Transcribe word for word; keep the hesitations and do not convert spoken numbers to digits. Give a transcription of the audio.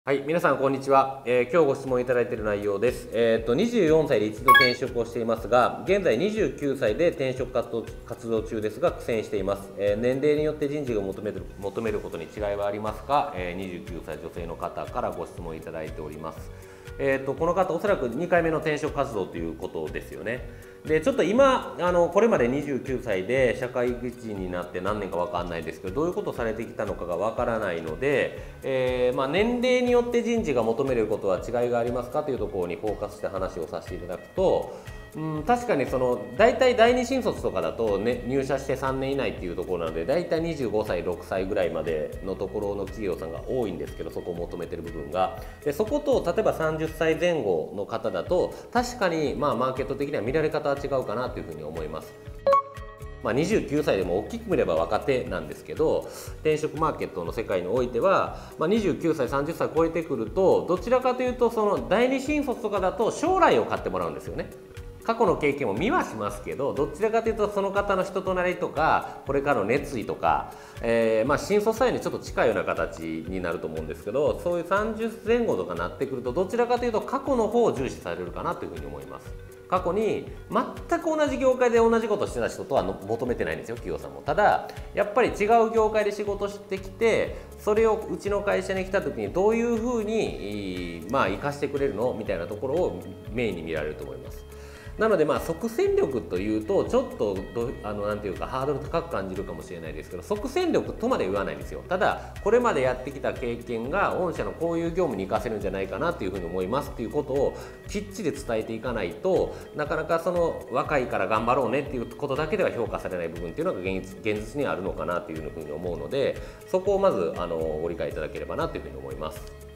はい、皆さんこんにちは。えー今日ご質問いただいている内容です。えーっとにじゅうよんさいで一度転職をしていますが、現在にじゅうきゅうさいで転職活動活動中ですが苦戦しています。えー年齢によって人事が求める求めることに違いはありますか？えーにじゅうきゅうさい女性の方からご質問いただいております。えーっとこの方おそらくにかいめの転職活動ということですよね。でちょっと今あのこれまでにじゅうきゅうさいで社会人になって何年か分かんないですけど、どういうことをされてきたのかが分からないので、えーまあ、年齢によって人事が求めることは違いがありますかというところにフォーカスして話をさせていただくと、うん、確かにその大体第二新卒とかだと、ね、入社してさんねん以内っていうところなので、大体にじゅうごさいろくさいぐらいまでのところの企業さんが多いんですけど、そこを求めてる部分がで、そこと例えばさんじゅっさいぜん後の方だと確かにまあマーケット的には見られ方は違うかなというふうに思います。まあ、にじゅうきゅうさいでも大きく見れば若手なんですけど、転職マーケットの世界においては、まあ、にじゅうきゅうさいさんじゅっさい超えてくると、どちらかというとその第二新卒とかだと将来を買ってもらうんですよね。過去の経験も見はしますけど、どちらかというとその方の人となりとかこれからの熱意とか、えー、まあ新卒採用にちょっと近いような形になると思うんですけど、そういうさんじゅうぜん後とかなってくると、どちらかというと過去の方を重視されるかなというふうに思います。過去に全く同じ業界で同じことをしてた人とは求めてないんですよ、企業さんも。ただやっぱり違う業界で仕事してきて、それをうちの会社に来た時にどういうふうにまあ生かしてくれるのみたいなところをメインに見られると思います。なのでまあ即戦力というとちょっとどあのなんていうかハードル高く感じるかもしれないですけど、即戦力とまで言わないんですよ。ただこれまでやってきた経験が御社のこういう業務に活かせるんじゃないかなというふうに思いますっていうことをきっちり伝えていかないと、なかなかその若いから頑張ろうねっていうことだけでは評価されない部分っていうのが現実、現実にあるのかなというふうに思うので、そこをまずあのご理解いただければなというふうに思います。